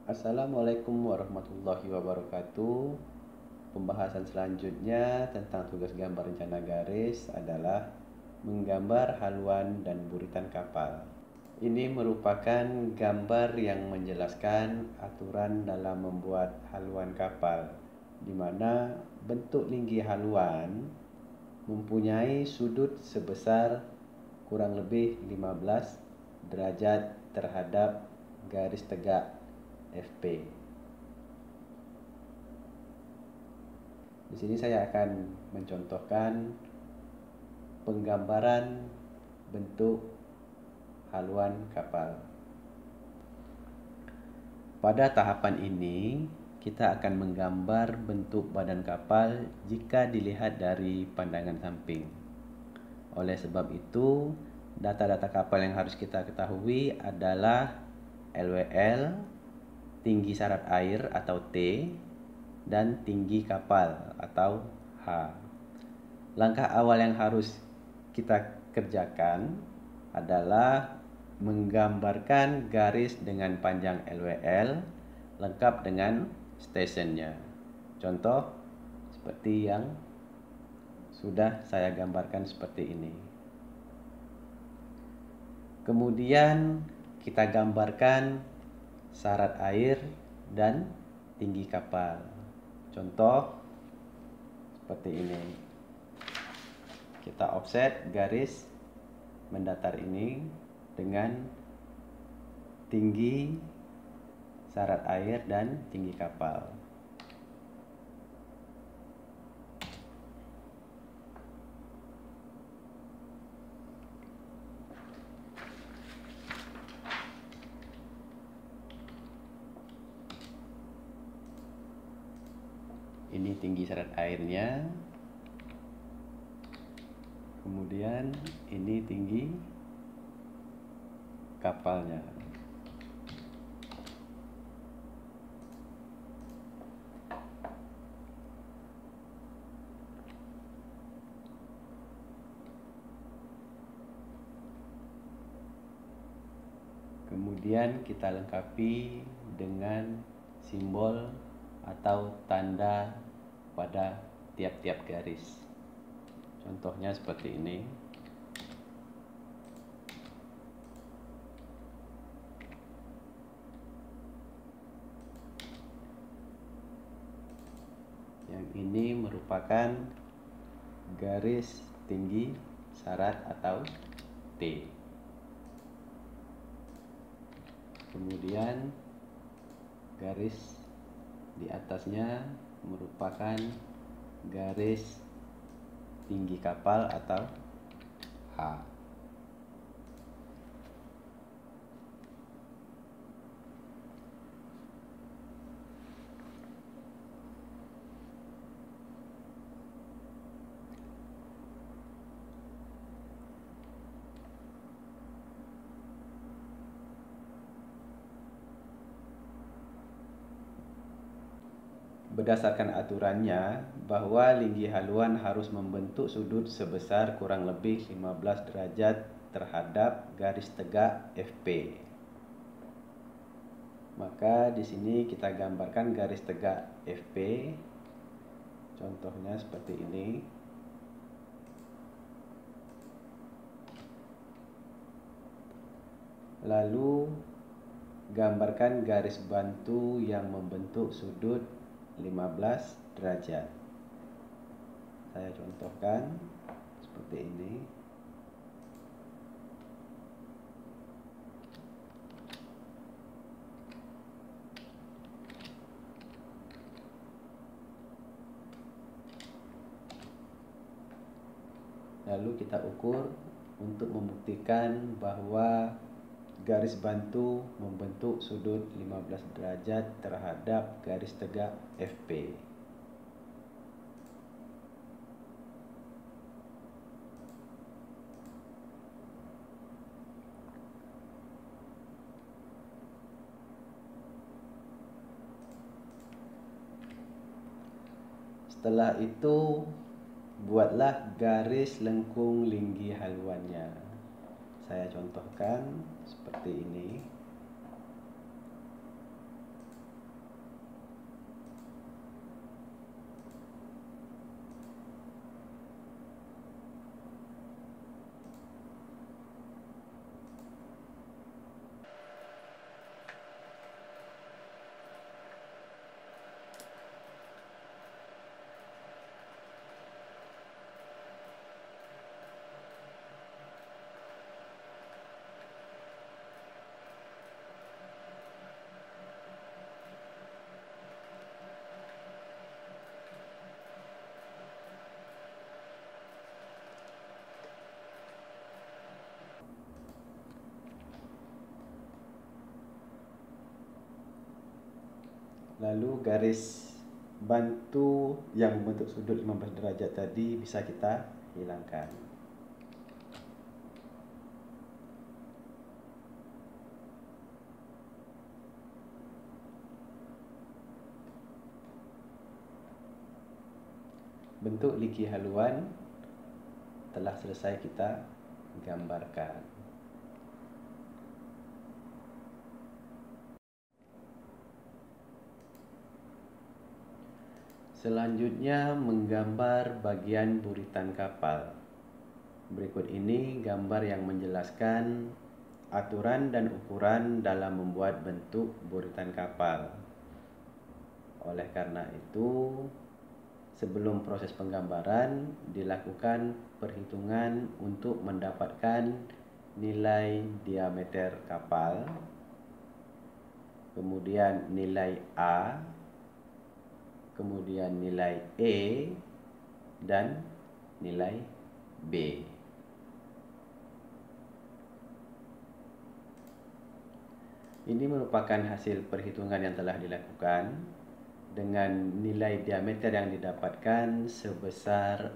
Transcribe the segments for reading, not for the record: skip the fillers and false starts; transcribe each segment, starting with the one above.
Assalamualaikum warahmatullahi wabarakatuh. Pembahasan selanjutnya tentang tugas gambar rencana garis adalah menggambar haluan dan buritan kapal. Ini merupakan gambar yang menjelaskan aturan dalam membuat haluan kapal, di mana bentuk linggi haluan mempunyai sudut sebesar kurang lebih 15 derajat terhadap garis tegak FP. Di sini saya akan mencontohkan penggambaran bentuk haluan kapal. Pada tahapan ini, kita akan menggambar bentuk badan kapal jika dilihat dari pandangan samping. Oleh sebab itu, data-data kapal yang harus kita ketahui adalah LWL, tinggi syarat air atau T, dan tinggi kapal atau H. Langkah awal yang harus kita kerjakan adalah menggambarkan garis dengan panjang LWL lengkap dengan stationnya. Contoh seperti yang sudah saya gambarkan seperti ini. Kemudian kita gambarkan syarat air dan tinggi kapal. Contoh seperti ini. Kita offset garis mendatar ini dengan tinggi syarat air dan tinggi kapal. Ini tinggi syarat airnya. Kemudian ini tinggi kapalnya. Kemudian kita lengkapi dengan simbol atau tanda pada tiap-tiap garis. Contohnya seperti ini. Yang ini merupakan garis tinggi syarat atau T. Kemudian garis di atasnya merupakan garis tinggi kapal atau H. Berdasarkan aturannya bahwa linggi haluan harus membentuk sudut sebesar kurang lebih 15 derajat terhadap garis tegak FP. Maka di sini kita gambarkan garis tegak FP. Contohnya seperti ini. Lalu gambarkan garis bantu yang membentuk sudut 15 derajat. Saya contohkan seperti ini. Lalu kita ukur untuk membuktikan bahwa garis bantu membentuk sudut 15 derajat terhadap garis tegak FP. Setelah itu buatlah garis lengkung linggi haluannya. Saya contohkan seperti ini. Lalu garis bantu yang membentuk sudut 15 derajat tadi bisa kita hilangkan. Bentuk liki haluan telah selesai kita gambarkan. Selanjutnya menggambar bagian buritan kapal. Berikut ini gambar yang menjelaskan aturan dan ukuran dalam membuat bentuk buritan kapal. Oleh karena itu, sebelum proses penggambaran dilakukan perhitungan untuk mendapatkan nilai diameter kapal, kemudian nilai A, kemudian nilai E, dan nilai B. Ini merupakan hasil perhitungan yang telah dilakukan dengan nilai diameter yang didapatkan sebesar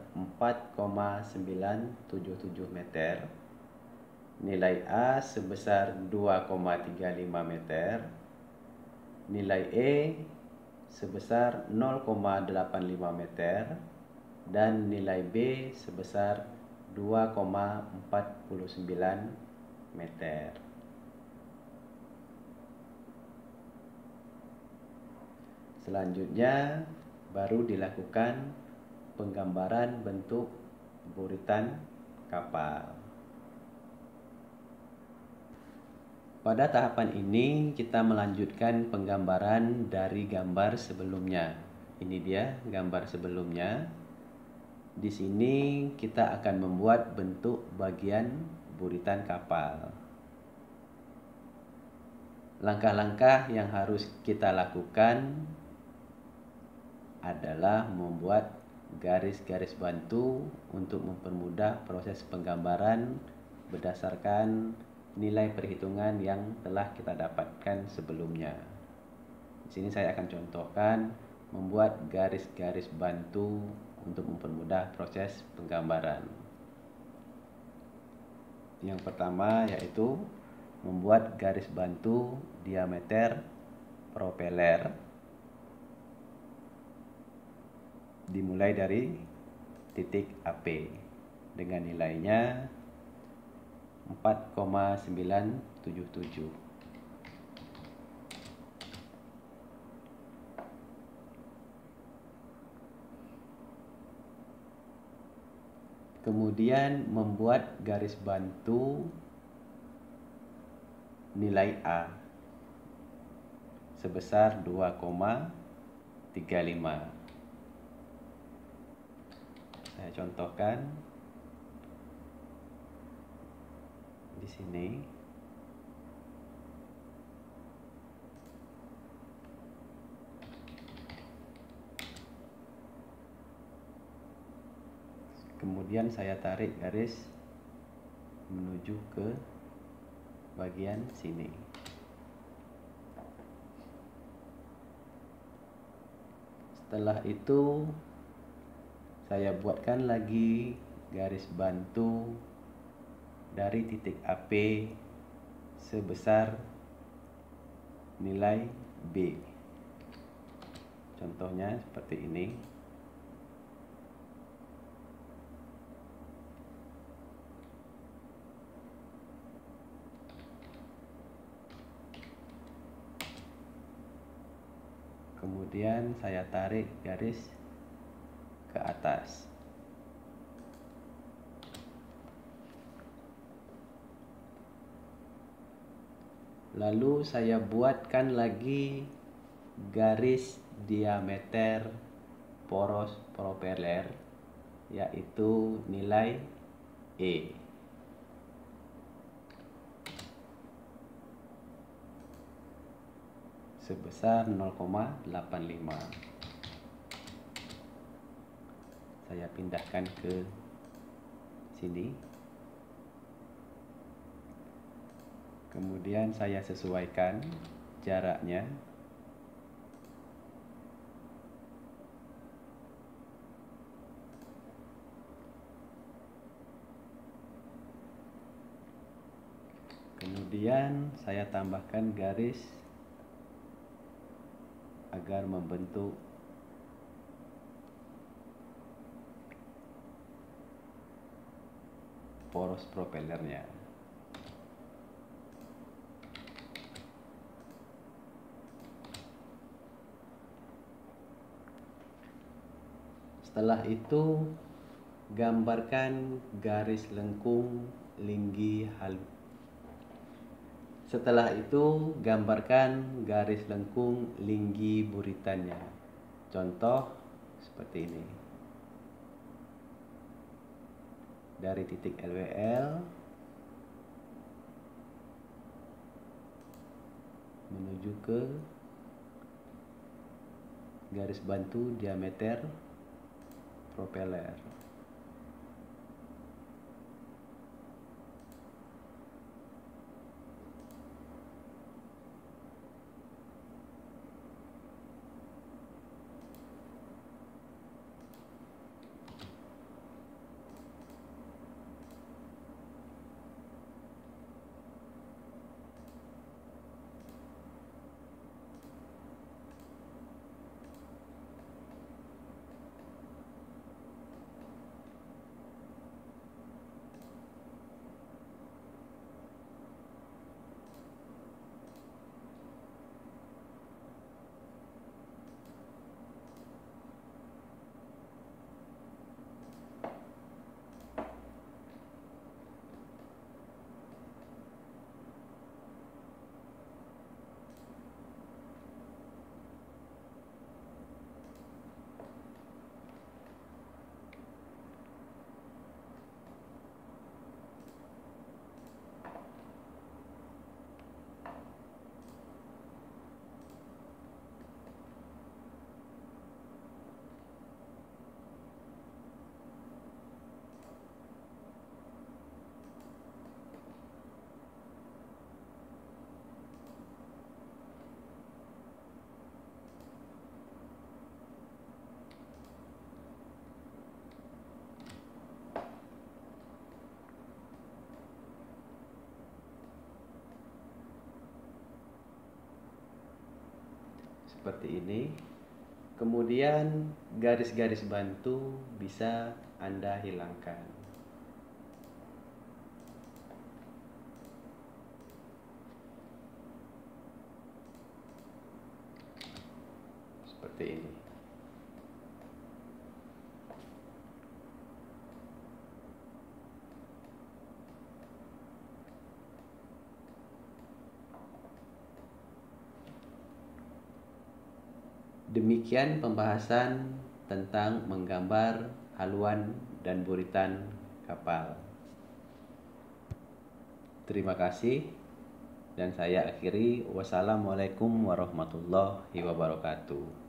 4,977 meter, nilai A sebesar 2,35 meter, nilai E sebesar 0,85 meter, dan nilai B sebesar 2,49 meter. Selanjutnya baru dilakukan penggambaran bentuk buritan kapal. Pada tahapan ini kita melanjutkan penggambaran dari gambar sebelumnya. Ini dia gambar sebelumnya. Di sini kita akan membuat bentuk bagian buritan kapal. Langkah-langkah yang harus kita lakukan adalah membuat garis-garis bantu untuk mempermudah proses penggambaran berdasarkan nilai perhitungan yang telah kita dapatkan sebelumnya. Di sini saya akan contohkan membuat garis-garis bantu untuk mempermudah proses penggambaran. Yang pertama yaitu membuat garis bantu diameter propeller dimulai dari titik AP dengan nilainya 4,977. Kemudian membuat garis bantu nilai A sebesar 2,35. Saya contohkan di sini. Kemudian saya tarik garis menuju ke bagian sini. Setelah itu saya buatkan lagi garis bantu dari titik AP sebesar nilai B. Contohnya seperti ini. Kemudian saya tarik garis ke atas. Lalu saya buatkan lagi garis diameter poros propeller, yaitu nilai E. Sebesar 0,85. Saya pindahkan ke sini. Kemudian saya sesuaikan jaraknya Kemudian saya tambahkan garis agar membentuk poros propellernya. Setelah itu gambarkan garis lengkung linggi halus. Setelah itu gambarkan garis lengkung linggi buritannya. Contoh seperti ini. Dari titik LWL menuju ke garis bantu diameter propeller. Seperti ini. Kemudian garis-garis bantu bisa Anda hilangkan. Seperti ini. Demikian pembahasan tentang menggambar haluan dan buritan kapal. Terima kasih dan saya akhiri. Wassalamualaikum warahmatullahi wabarakatuh.